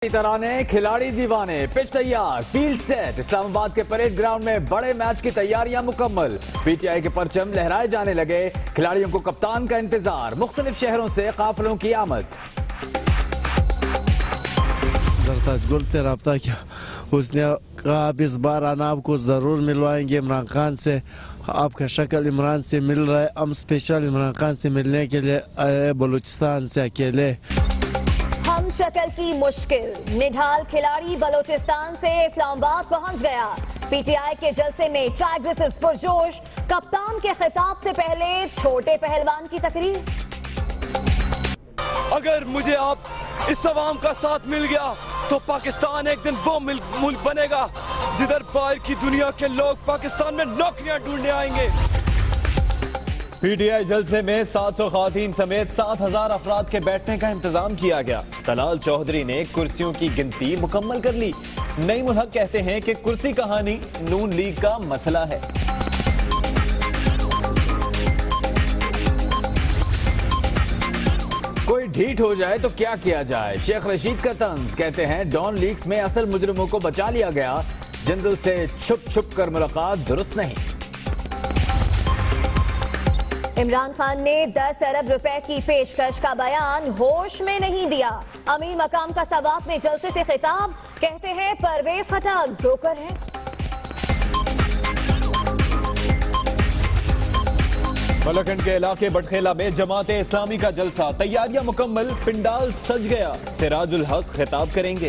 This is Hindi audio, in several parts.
तराने खिलाड़ी दीवाने, पिच तैयार, फील्ड सेट। इस्लामाबाद के परेड ग्राउंड में बड़े मैच की तैयारियां मुकम्मल। पीटीआई के परचम लहराए जाने लगे। खिलाड़ियों को कप्तान का इंतजार। मुख्तलिफ शहरों से काफिलों की आमद। गुल से रब्ता किया, उसने कहा अब इस बार आना आपको जरूर मिलवाएंगे इमरान खान से। आपका शक्ल इमरान से मिल रहा है, हम स्पेशल इमरान खान से मिलने के लिए आए बलूचिस्तान से अकेले। हम शक्ल की मुश्किल, निढाल खिलाड़ी बलूचिस्तान से इस्लामाबाद पहुंच गया। पीटीआई के जलसे में ट्रैक रेसेस पुरजोश। कप्तान के खिताब से पहले छोटे पहलवान की तकरीर। अगर मुझे आप इस अवाम का साथ मिल गया तो पाकिस्तान एक दिन वो मुल्क बनेगा जिधर बाहर की दुनिया के लोग पाकिस्तान में नौकरियां ढूंढने आएंगे। पीटीआई जलसे में 700 खातीन समेत 7000 अफराद के बैठने का इंतजाम किया गया। तलाल चौधरी ने कुर्सियों की गिनती मुकम्मल कर ली। नईम उल हक कहते हैं कि कुर्सी कहानी नून लीग का मसला है। कोई ढीठ हो जाए तो क्या किया जाए, शेख रशीद का तंज। कहते हैं डॉन लीग्स में असल मुजरिमों को बचा लिया गया। जनरल से छुप छुप कर मुलाकात दुरुस्त नहीं। इमरान खान ने 10 अरब रुपए की पेशकश का बयान होश में नहीं दिया। अमीर मकाम का सवाब में जलसे से खिताब। कहते हैं परवेज खट्टर ब्रोकर है। मलखंड के इलाके बटखेला में जमाते इस्लामी का जलसा। तैयारियां मुकम्मल, पिंडाल सज गया। सिराजुल हक खिताब करेंगे।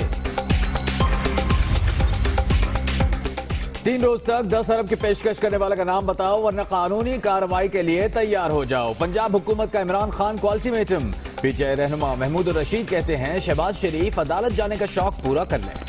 3 रोज तक 10 अरब की पेशकश करने वाले का नाम बताओ वरना कानूनी कार्रवाई के लिए तैयार हो जाओ। पंजाब हुकूमत का इमरान खान को अल्टीमेटम। पीटीआई रहनुमा महमूद रशीद कहते हैं शहबाज शरीफ अदालत जाने का शौक पूरा कर लें।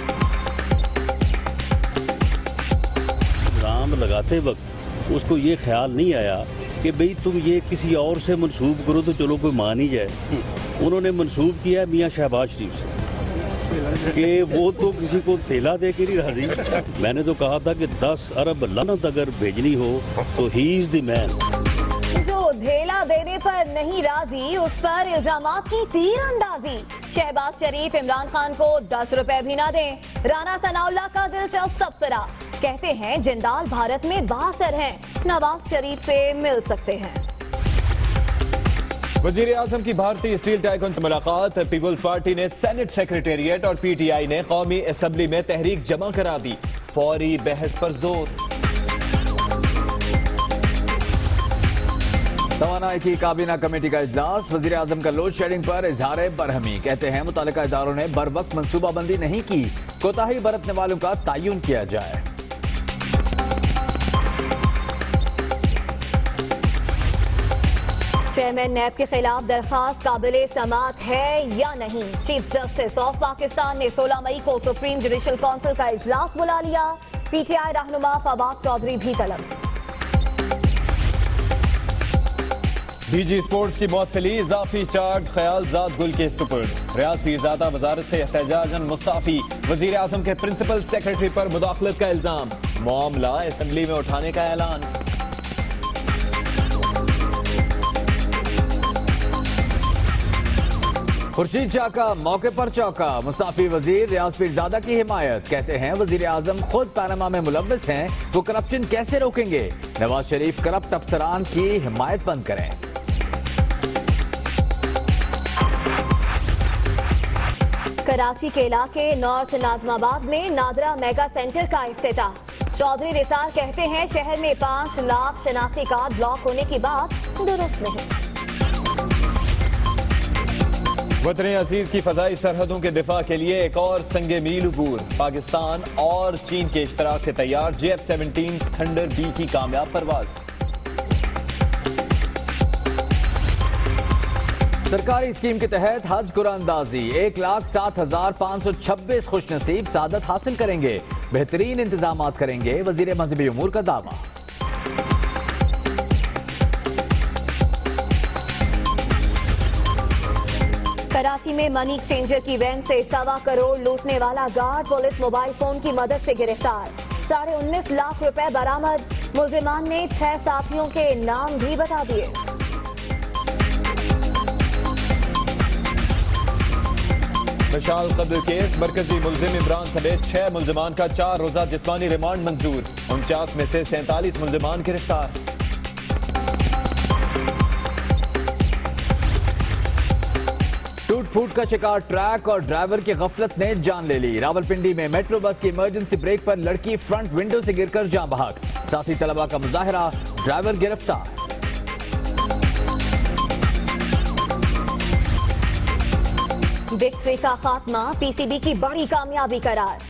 इल्जाम लगाते वक्त उसको ये ख्याल नहीं आया कि भाई तुम ये किसी और से मंसूब करो तो चलो कोई मान ही जाए। उन्होंने मंसूब किया मियाँ शहबाज शरीफ से कि वो तो किसी को थैला दे के नहीं राजी। मैंने तो कहा था कि 10 अरब लानत अगर भेजनी हो तो ही इज द मैन। जो धेला देने पर नहीं राजी उस पर इल्जामात की तीर अंदाजी। शहबाज शरीफ इमरान खान को 10 रुपए भी ना दें। राना सनाउल्लाह का दिलचस्प तबसरा। कहते हैं जिंदाल भारत में बासर हैं, नवाज शरीफ से मिल सकते हैं। वजीर आजम की भारतीय स्टील टाइकून से मुलाकात। पीपुल्स पार्टी ने सेनेट सेक्रेटेरिएट और पीटीआई ने कौमी असेंबली में तहरीक जमा करा दी। फौरी बहस पर जोर। तवानाई की काबीना कमेटी का इजलास। वजीर आजम का लोड शेडिंग पर इजहार बरहमी। कहते हैं मुतालिका इदारों ने बर वक्त मनसूबाबंदी नहीं की। कोताही बरतने वालों का तयन किया जाए। चेयरमैन नैब के खिलाफ दरखास्त काबिले समात है या नहीं। चीफ जस्टिस ऑफ पाकिस्तान ने 16 मई को सुप्रीम जुडिशल काउंसिल का इजलास बुला लिया। पीटीआई रहनुमा फवाद चौधरी भी तलब। डीजी स्पोर्ट्स की मौतली। इजाफी चार्ज ख्यालजाद गुल के सुपुर्द। रियाज पीरजादा वजारत से एहतजाजन मुस्ताफी। वजीर आजम के प्रिंसिपल सेक्रेटरी पर मुदाखलत का इल्जाम। मामला असेंबली में उठाने का ऐलान। खुर्शीद चाका मौके पर चौका। मुसाफी वजीर रियाज पीरजादा की हिमायत। कहते हैं वजीर आजम खुद पैनामा में मुलव्वस हैं, वो करप्शन कैसे रोकेंगे। नवाज शरीफ करप्ट अफसरान की हिमायत बंद करें। कराची के इलाके नॉर्थ नाजमाबाद में नादरा मेगा सेंटर का इफ्तिताह। चौधरी निसार कहते हैं शहर में 5 लाख शनाख्ती कार्ड ब्लॉक होने की बात दुरुस्त नहीं। वतन अजीज की फजाई सरहदों के दिफा के लिए एक और संगे मील अबूर। पाकिस्तान और चीन के इश्तराक से तैयार JF-17 थंडर B की कामयाब परवाज। सरकारी स्कीम के तहत हज कुरानदाजी। 1,07,526 खुशनसीब सादत हासिल करेंगे। बेहतरीन इंतजाम करेंगे वजीर मजहबी उमूर का दावा। कराची में मनी एक्सचेंजर की वैन से 1.25 करोड़ लूटने वाला गार्ड पुलिस मोबाइल फोन की मदद से गिरफ्तार। 19.5 लाख रुपए बरामद। मुलजिमान ने 6 साथियों के नाम भी बता दिए। मशाल कत्ल केस मरकजी मुलजिम इमरान समेत 6 मुलजमान का 4 रोजा जिस्मानी रिमांड मंजूर। 49 में से 47 मुलजमान गिरफ्तार। टूट फूट का शिकार ट्रैक और ड्राइवर की गफलत ने जान ले ली। रावलपिंडी में मेट्रो बस की इमरजेंसी ब्रेक पर लड़की फ्रंट विंडो से गिरकर जान बहक। साथी तलबा का मुजाहरा, ड्राइवर गिरफ्तार। विक्ट्री का खात्मा पीसीबी की बड़ी कामयाबी करार।